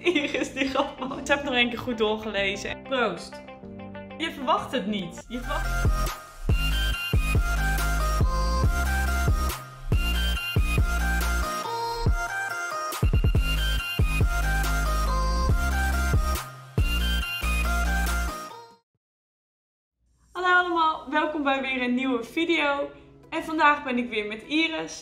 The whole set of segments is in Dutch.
Iris die gaf me. Ik heb nog een keer goed doorgelezen. Proost. Je verwacht het niet. Je verwacht... Hallo allemaal, welkom bij weer een nieuwe video. En vandaag ben ik weer met Iris.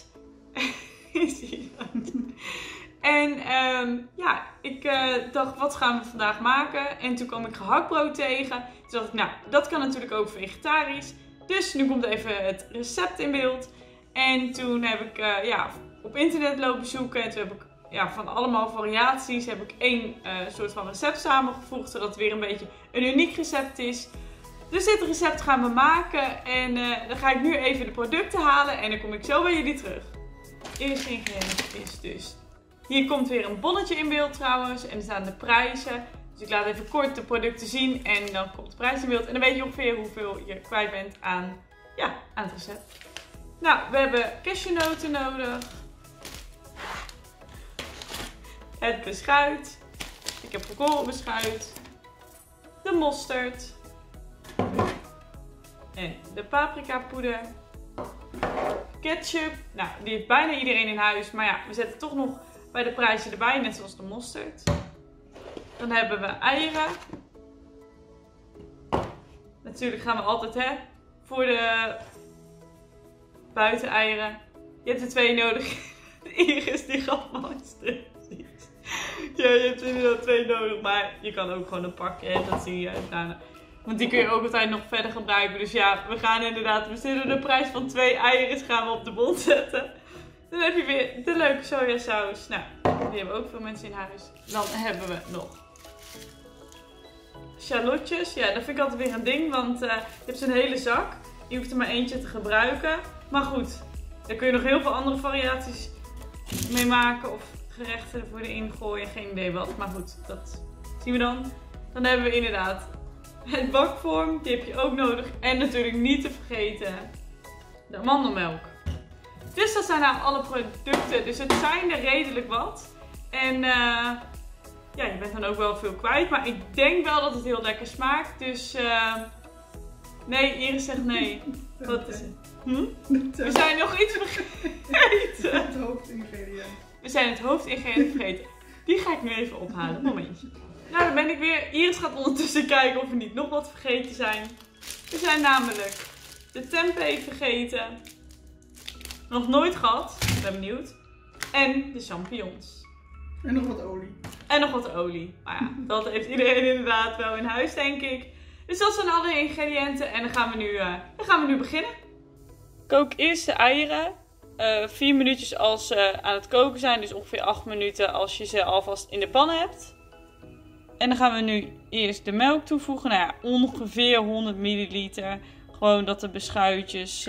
En ja, ik dacht, wat gaan we vandaag maken? En toen kwam ik gehaktbrood tegen. Toen dacht ik, nou, dat kan natuurlijk ook vegetarisch. Dus nu komt even het recept in beeld. En toen heb ik ja, op internet lopen zoeken. En toen heb ik van allemaal variaties heb ik één soort van recept samengevoegd. Zodat het weer een beetje een uniek recept is. Dus dit recept gaan we maken. En dan ga ik nu even de producten halen. En dan kom ik zo bij jullie terug. Eerste ingrediënt is dus... Hier komt weer een bonnetje in beeld trouwens. En er staan de prijzen. Dus ik laat even kort de producten zien. En dan komt de prijs in beeld. En dan weet je ongeveer hoeveel je kwijt bent aan, aan het recept. Nou, we hebben cashewnoten nodig. Het beschuit. Ik heb volkorenbeschuit. De mosterd. En de paprika poeder. Ketchup. Nou, die heeft bijna iedereen in huis. Maar ja, we zetten toch nog bij de prijzen erbij. Net zoals de mosterd. Dan hebben we eieren. Natuurlijk gaan we altijd voor de buiteneieren. Je hebt er 2 nodig. Iris die gaf me instructies. Ja, je hebt er inderdaad 2 nodig. Maar je kan ook gewoon een pakje. Dat zie je daarna. Want die kun je ook altijd nog verder gebruiken. Dus ja, we gaan inderdaad, we zullen de prijs van 2 eieren gaan we op de bon zetten. Dan heb je weer de leuke sojasaus. Nou, die hebben ook veel mensen in huis. Dan hebben we nog shallotjes. Ja, dat vind ik altijd weer een ding. Want je hebt zo'n hele zak. Je hoeft er maar eentje te gebruiken. Maar goed, daar kun je nog heel veel andere variaties mee maken. Of gerechten ervoor erin gooien. Geen idee wat. Maar goed, dat zien we dan. Dan hebben we inderdaad... Het bakvorm, die heb je ook nodig. En natuurlijk niet te vergeten de amandelmelk. Dus dat zijn nou alle producten. Dus het zijn er redelijk wat. En ja, je bent dan ook wel veel kwijt. Maar ik denk wel dat het heel lekker smaakt. Dus nee, Iris zegt nee. Wat is het? We zijn nog iets vergeten. Het hoofdingrediënt. We zijn het hoofdingrediënt vergeten. Die ga ik nu even ophalen. Momentje. Nou, dan ben ik weer. Iris gaat ondertussen kijken of we niet nog wat vergeten zijn. We zijn namelijk de tempeh vergeten. Nog nooit gehad. Ik ben benieuwd. En de champignons. En nog wat olie. En nog wat olie. Maar ja, dat heeft iedereen inderdaad wel in huis, denk ik. Dus dat zijn alle ingrediënten. En dan gaan we nu beginnen. Kook eerst de eieren. 4 minuutjes als ze aan het koken zijn. Dus ongeveer 8 minuten als je ze alvast in de pan hebt. En dan gaan we nu eerst de melk toevoegen. Nou ja, ongeveer 100 milliliter. Gewoon dat de beschuitjes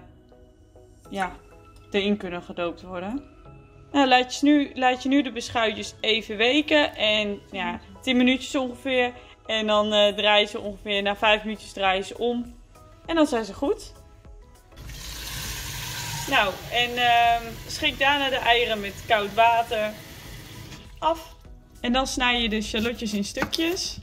erin kunnen gedoopt worden. Nou, laat je nu de beschuitjes even weken. En ja, 10 minuutjes ongeveer. En dan draai je ze ongeveer na 5 minuutjes draai je ze om. En dan zijn ze goed. Nou, en schik daarna de eieren met koud water af. En dan snij je de shallotjes in stukjes.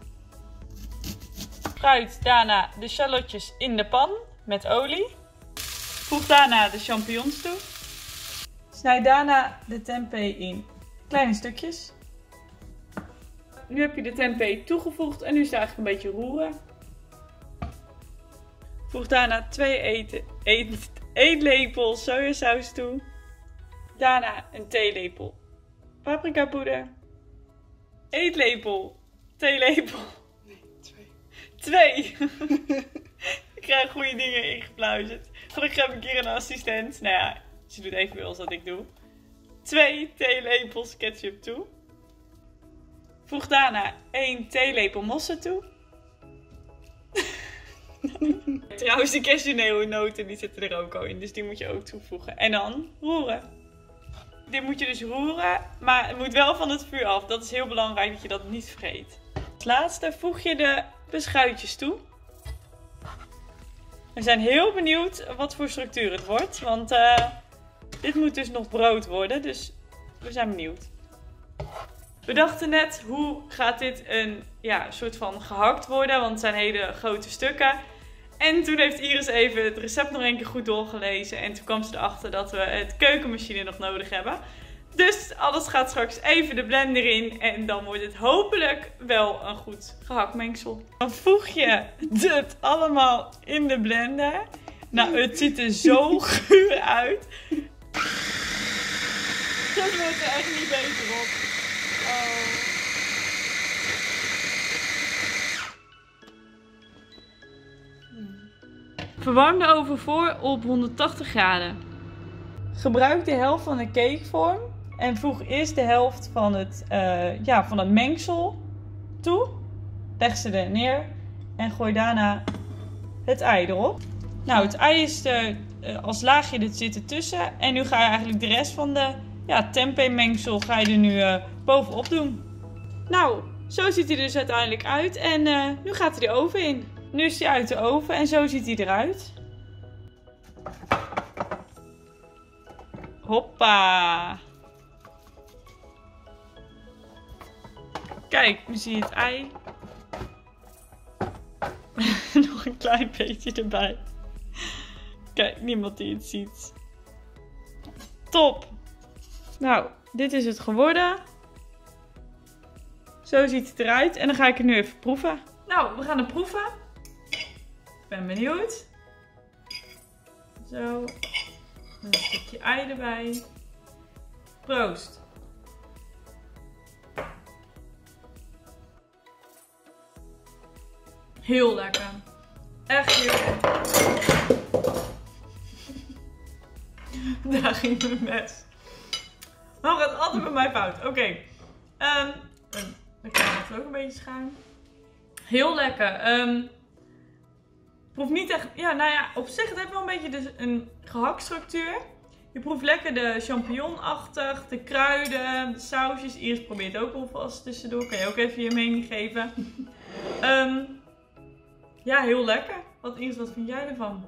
Fruit daarna de shallotjes in de pan met olie. Voeg daarna de champignons toe. Snijd daarna de tempeh in kleine stukjes. Nu heb je de tempeh toegevoegd en nu is het eigenlijk een beetje roeren. Voeg daarna 2 eetlepels sojasaus toe. Daarna een theelepel paprikapoeder. Eetlepel, theelepel. Nee, 2. Ik krijg goede dingen ingepluizerd. Gelukkig heb ik hier een assistent. Nou ja, ze doet evenveel als dat ik doe. 2 theelepels ketchup toe. Voeg daarna 1 theelepel mosterd toe. Trouwens, de cashewnoten die zitten er ook al in. Dus die moet je ook toevoegen. En dan roeren. Dit moet je dus roeren, maar het moet wel van het vuur af. Dat is heel belangrijk dat je dat niet vergeet. Als laatste voeg je de beschuitjes toe. We zijn heel benieuwd wat voor structuur het wordt. Want dit moet dus nog brood worden. Dus we zijn benieuwd. We dachten net, hoe gaat dit een soort van gehakt worden? Want het zijn hele grote stukken. En toen heeft Iris even het recept nog een keer goed doorgelezen. En toen kwam ze erachter dat we het keukenmachine nog nodig hebben. Dus alles gaat straks even de blender in. En dan wordt het hopelijk wel een goed gehaktmengsel. Dan voeg je het allemaal in de blender. Nou, het ziet er zo guur uit. Dat wordt er echt niet beter op. Oh. Verwarm de oven voor op 180 graden. Gebruik de helft van de cakevorm en voeg eerst de helft van het mengsel toe. Leg ze er neer en gooi daarna het ei erop. Nou, het ei is er als laagje, dit zit ertussen. En nu ga je eigenlijk de rest van de tempeh mengsel ga je er nu bovenop doen. Nou, zo ziet hij dus uiteindelijk uit. En nu gaat hij de oven in. Nu is hij uit de oven en zo ziet hij eruit. Hoppa! Kijk, nu zie je het ei. Nog een klein beetje erbij. Kijk, niemand die het ziet. Top! Nou, dit is het geworden. Zo ziet het eruit. En dan ga ik het nu even proeven. Nou, we gaan het proeven. Ik ben benieuwd. Zo. Een stukje ei erbij. Proost. Heel lekker. Echt heel lekker. Daar ging mijn mes. Nou gaat altijd bij mij fout. Oké. Dan krijg ik het ook een beetje schuin. Heel lekker. Proef niet echt... op zich het heeft wel een beetje een gehaktstructuur. Je proeft lekker de champignonachtig, de kruiden, de sausjes. Iris probeert ook alvast tussendoor. Kan je ook even je mening geven. Heel lekker. Wat vind jij ervan?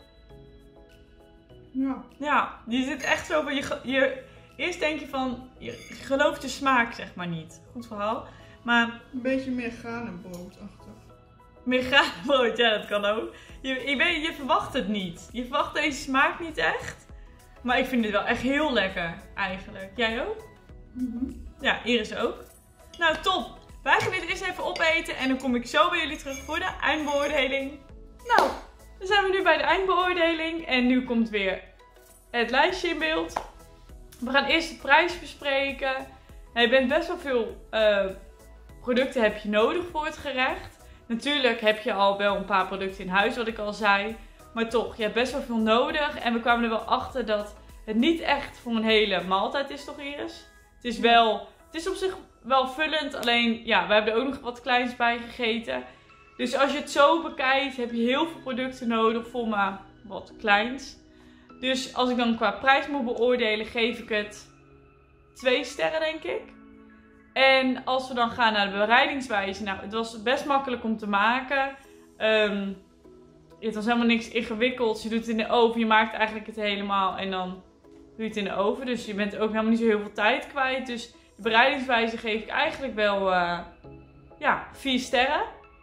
Ja, je zit echt zo van... Eerst denk je van... Je gelooft de smaak zeg maar niet. Goed verhaal. Maar... Een beetje meer granenbroodachtig. Meer granenbrood, ja dat kan ook. Je verwacht het niet. Je verwacht deze smaak niet echt. Maar ik vind dit wel echt heel lekker eigenlijk. Jij ook? Ja, Iris ook. Nou top. Wij gaan dit eerst even opeten en dan kom ik zo bij jullie terug voor de eindbeoordeling. Nou, dan zijn we nu bij de eindbeoordeling. En nu komt weer het lijstje in beeld. We gaan eerst de prijs bespreken. Je bent best wel veel producten heb je nodig voor het gerecht. Natuurlijk heb je al wel een paar producten in huis, wat ik al zei. Maar toch, je hebt best wel veel nodig. En we kwamen er wel achter dat het niet echt voor een hele maaltijd is, toch Iris? Het is op zich wel vullend. Alleen, we hebben er ook nog wat kleins bij gegeten. Dus als je het zo bekijkt, heb je heel veel producten nodig voor maar wat kleins. Dus als ik dan qua prijs moet beoordelen, geef ik het 2 sterren, denk ik. En als we dan gaan naar de bereidingswijze. Nou, het was best makkelijk om te maken. Het was helemaal niks ingewikkelds. Je doet het in de oven. Je maakt eigenlijk het helemaal. En dan doe je het in de oven. Dus je bent ook helemaal niet zo heel veel tijd kwijt. Dus de bereidingswijze geef ik eigenlijk wel 4 sterren.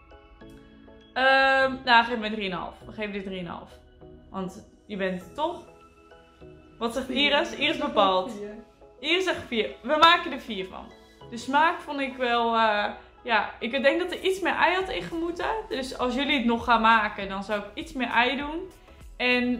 Geef me 3,5. We geven dit 3,5. Want je bent het toch? Wat zegt Iris? Iris bepaalt. Iris zegt 4. We maken er 4 van. De smaak vond ik wel... ik denk dat er iets meer ei had ingemoeten. Dus als jullie het nog gaan maken, dan zou ik iets meer ei doen. En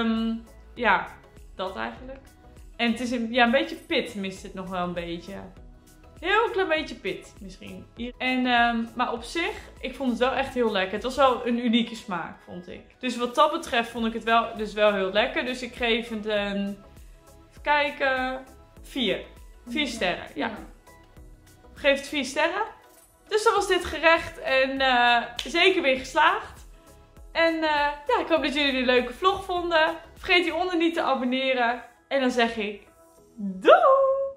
dat eigenlijk. En het is een beetje pit mist het nog wel een beetje. Heel klein beetje pit misschien. En, maar op zich, ik vond het wel echt heel lekker. Het was wel een unieke smaak, vond ik. Dus wat dat betreft vond ik het wel heel lekker. Dus ik geef het even kijken, 4. 4 sterren, ja. Ik geef het 4 sterren. Dus dan was dit gerecht en zeker weer geslaagd. En ik hoop dat jullie een leuke vlog vonden. Vergeet hieronder niet te abonneren. En dan zeg ik doei!